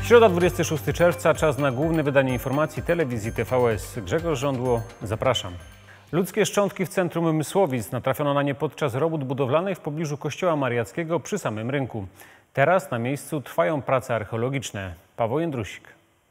Środa, 26 czerwca, czas na główne wydanie informacji telewizji TVS. Grzegorz Żądło, zapraszam. Ludzkie szczątki w centrum Mysłowic. Natrafiono na nie podczas robót budowlanych w pobliżu Kościoła Mariackiego przy samym rynku. Teraz na miejscu trwają prace archeologiczne. Paweł Jędrusik.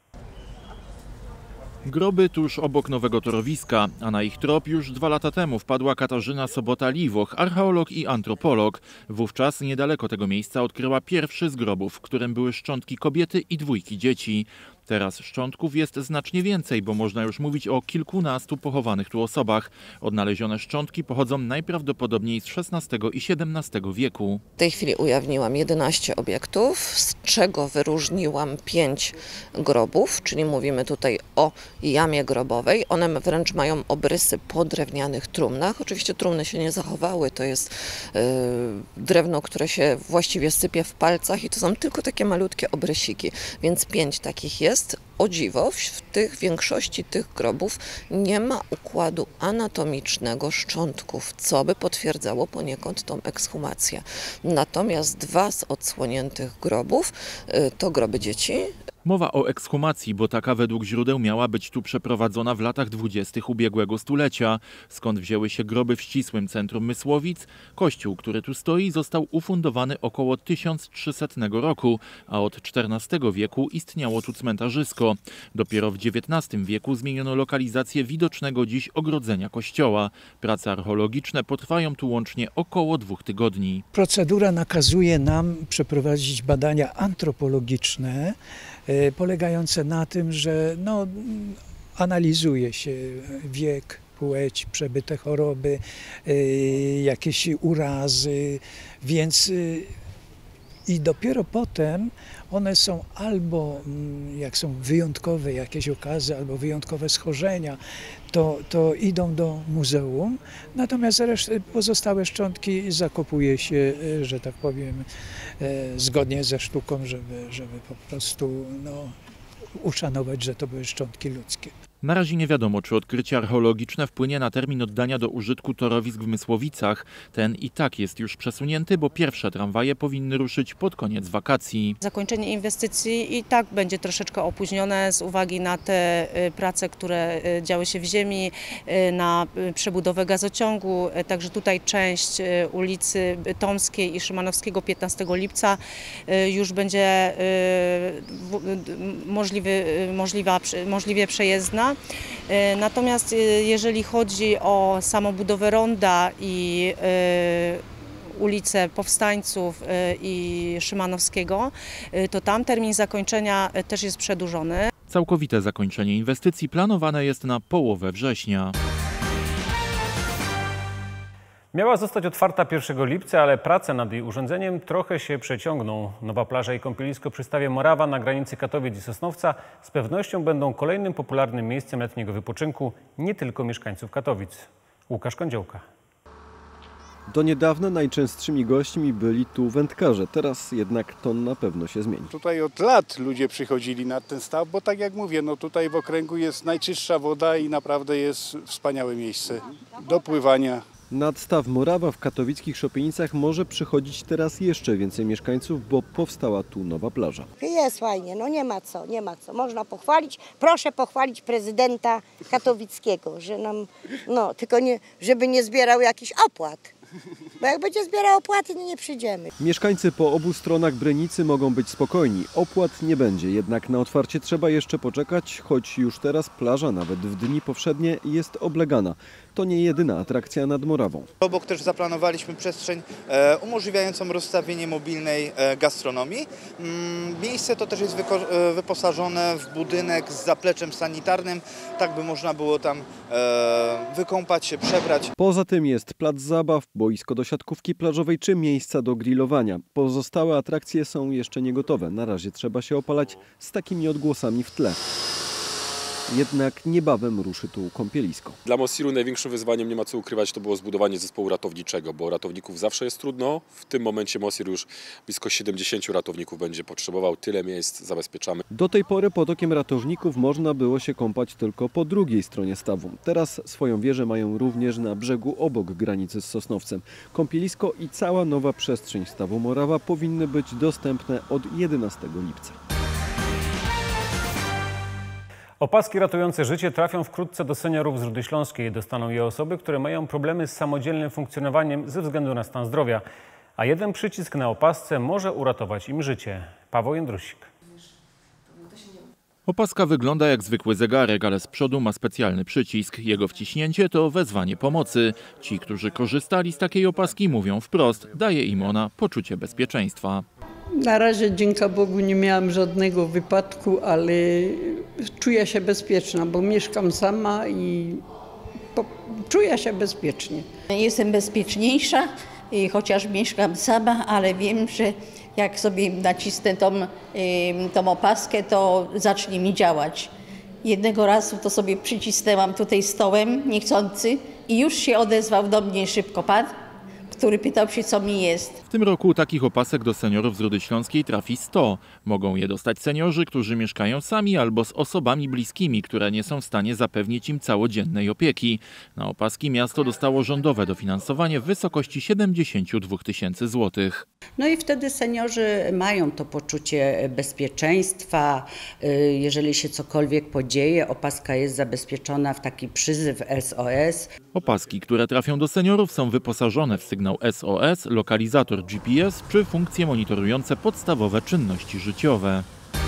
Groby tuż obok nowego torowiska, a na ich trop już 2 lata temu wpadła Katarzyna Sobota-Liwoch, archeolog i antropolog. Wówczas niedaleko tego miejsca odkryła pierwszy z grobów, w którym były szczątki kobiety i 2 dzieci. Teraz szczątków jest znacznie więcej, bo można już mówić o kilkunastu pochowanych tu osobach. Odnalezione szczątki pochodzą najprawdopodobniej z XVI i XVII wieku. W tej chwili ujawniłam 11 obiektów, z czego wyróżniłam 5 grobów, czyli mówimy tutaj o jamie grobowej. One wręcz mają obrysy po drewnianych trumnach. Oczywiście trumny się nie zachowały, to jest drewno, które się właściwie sypie w palcach i to są tylko takie malutkie obrysiki, więc 5 takich jest. O dziwo, w większości tych grobów nie ma układu anatomicznego szczątków, co by potwierdzało poniekąd tą ekshumację. Natomiast 2 z odsłoniętych grobów to groby dzieci. Mowa o ekshumacji, bo taka według źródeł miała być tu przeprowadzona w latach 20. ubiegłego stulecia. Skąd wzięły się groby w ścisłym centrum Mysłowic? Kościół, który tu stoi, został ufundowany około 1300 roku, a od XIV wieku istniało tu cmentarzysko. Dopiero w XIX wieku zmieniono lokalizację widocznego dziś ogrodzenia kościoła. Prace archeologiczne potrwają tu łącznie około 2 tygodni. Procedura nakazuje nam przeprowadzić badania antropologiczne, polegające na tym, że analizuje się wiek, płeć, przebyte choroby, jakieś urazy, więc i dopiero potem one są albo, jak są wyjątkowe jakieś okazy, albo wyjątkowe schorzenia, to idą do muzeum, natomiast pozostałe szczątki zakopuje się, że tak powiem, zgodnie ze sztuką, żeby po prostu uszanować, że to były szczątki ludzkie. Na razie nie wiadomo, czy odkrycie archeologiczne wpłynie na termin oddania do użytku torowisk w Mysłowicach. Ten i tak jest już przesunięty, bo pierwsze tramwaje powinny ruszyć pod koniec wakacji. Zakończenie inwestycji i tak będzie troszeczkę opóźnione z uwagi na te prace, które działy się w ziemi, na przebudowę gazociągu. Także tutaj część ulicy Tomskiej i Szymanowskiego 15 lipca już będzie możliwie przejezdna. Natomiast jeżeli chodzi o samą budowę ronda i ulicę Powstańców i Szymanowskiego, to tam termin zakończenia też jest przedłużony. Całkowite zakończenie inwestycji planowane jest na połowę września. Miała zostać otwarta 1 lipca, ale prace nad jej urządzeniem trochę się przeciągną. Nowa plaża i kąpielisko przy stawie Morawa na granicy Katowic i Sosnowca z pewnością będą kolejnym popularnym miejscem letniego wypoczynku nie tylko mieszkańców Katowic. Łukasz Kądziołka. Do niedawna najczęstszymi gośćmi byli tu wędkarze, teraz jednak to na pewno się zmieni. Tutaj od lat ludzie przychodzili na ten staw, bo tak jak mówię, tutaj w okręgu jest najczystsza woda i naprawdę jest wspaniałe miejsce do pływania. Nad staw Morawa w katowickich Szopienicach może przychodzić teraz jeszcze więcej mieszkańców, bo powstała tu nowa plaża. Jest fajnie, nie ma co. Można pochwalić, proszę pochwalić prezydenta katowickiego, że nam, tylko nie, żeby nie zbierał jakichś opłat. Bo jak będzie zbierał opłaty, nie przyjdziemy. Mieszkańcy po obu stronach Brynicy mogą być spokojni. Opłat nie będzie, jednak na otwarcie trzeba jeszcze poczekać, choć już teraz plaża nawet w dni powszednie jest oblegana. To nie jedyna atrakcja nad Morawą. Obok też zaplanowaliśmy przestrzeń umożliwiającą rozstawienie mobilnej gastronomii. Miejsce to też jest wyposażone w budynek z zapleczem sanitarnym, tak by można było tam wykąpać się, przebrać. Poza tym jest plac zabaw, boisko do siatkówki plażowej czy miejsca do grillowania. Pozostałe atrakcje są jeszcze nie gotowe. Na razie trzeba się opalać z takimi odgłosami w tle. Jednak niebawem ruszy tu kąpielisko. Dla Mosiru największym wyzwaniem, nie ma co ukrywać, to było zbudowanie zespołu ratowniczego, bo ratowników zawsze jest trudno. W tym momencie Mosir już blisko 70 ratowników będzie potrzebował, tyle miejsc zabezpieczamy. Do tej pory pod okiem ratowników można było się kąpać tylko po drugiej stronie stawu. Teraz swoją wieżę mają również na brzegu obok granicy z Sosnowcem. Kąpielisko i cała nowa przestrzeń stawu Morawa powinny być dostępne od 11 lipca. Opaski ratujące życie trafią wkrótce do seniorów z Rudy Śląskiej. Dostaną je osoby, które mają problemy z samodzielnym funkcjonowaniem ze względu na stan zdrowia. A jeden przycisk na opasce może uratować im życie. Paweł Jędrusik. Opaska wygląda jak zwykły zegarek, ale z przodu ma specjalny przycisk. Jego wciśnięcie to wezwanie pomocy. Ci, którzy korzystali z takiej opaski, mówią wprost, daje im ona poczucie bezpieczeństwa. Na razie, dzięki Bogu, nie miałam żadnego wypadku, ale czuję się bezpieczna, bo mieszkam sama i czuję się bezpiecznie. Jestem bezpieczniejsza, chociaż mieszkam sama, ale wiem, że jak sobie nacisnę tą opaskę, to zacznie mi działać. Jednego razu to sobie przycisnęłam tutaj stołem niechcący i już się odezwał do mnie szybko pan, który pytał się, co mi jest. W tym roku takich opasek do seniorów z Rudy Śląskiej trafi 100. Mogą je dostać seniorzy, którzy mieszkają sami albo z osobami bliskimi, które nie są w stanie zapewnić im całodziennej opieki. Na opaski miasto dostało rządowe dofinansowanie w wysokości 72 000 złotych. No i wtedy seniorzy mają to poczucie bezpieczeństwa. Jeżeli się cokolwiek podzieje, opaska jest zabezpieczona w taki przyzyw SOS. Opaski, które trafią do seniorów, są wyposażone w sygnał SOS, lokalizator GPS czy funkcje monitorujące podstawowe czynności życiowe.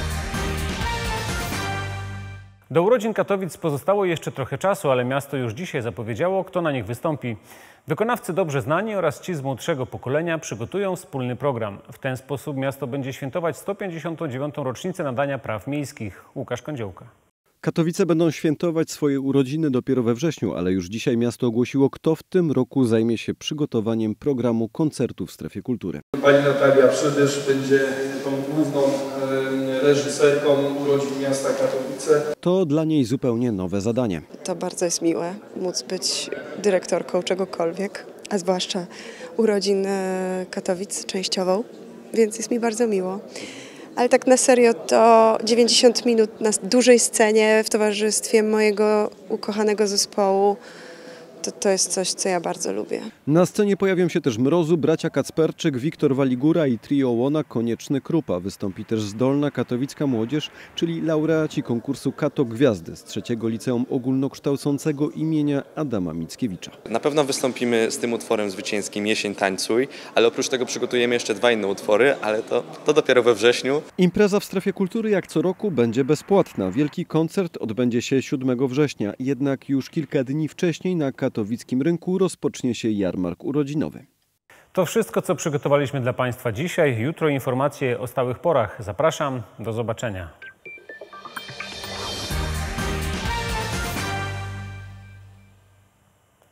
Do urodzin Katowic pozostało jeszcze trochę czasu, ale miasto już dzisiaj zapowiedziało, kto na nich wystąpi. Wykonawcy dobrze znani oraz ci z młodszego pokolenia przygotują wspólny program. W ten sposób miasto będzie świętować 159. rocznicę nadania praw miejskich. Łukasz Kądziołka. Katowice będą świętować swoje urodziny dopiero we wrześniu, ale już dzisiaj miasto ogłosiło, kto w tym roku zajmie się przygotowaniem programu koncertów w strefie kultury. Pani Natalia Przybysz będzie tą główną reżyserką urodzin miasta Katowice. To dla niej zupełnie nowe zadanie. To bardzo jest miłe, móc być dyrektorką czegokolwiek, a zwłaszcza urodzin Katowic częściową, więc jest mi bardzo miło. Ale tak na serio to 90 minut na dużej scenie w towarzystwie mojego ukochanego zespołu. To jest coś, co ja bardzo lubię. Na scenie pojawią się też Mrozu, bracia Kacperczyk, Wiktor Waligura i trio Łona Konieczny Krupa. Wystąpi też zdolna katowicka młodzież, czyli laureaci konkursu Kato Gwiazdy z 3. Liceum Ogólnokształcącego imienia Adama Mickiewicza. Na pewno wystąpimy z tym utworem zwycięskim Jesień tańcuj, ale oprócz tego przygotujemy jeszcze 2 inne utwory, ale to dopiero we wrześniu. Impreza w strefie kultury jak co roku będzie bezpłatna. Wielki koncert odbędzie się 7 września, jednak już kilka dni wcześniej na katowickim rynku rozpocznie się jarmark urodzinowy. To wszystko, co przygotowaliśmy dla Państwa dzisiaj. Jutro informacje o stałych porach. Zapraszam, do zobaczenia.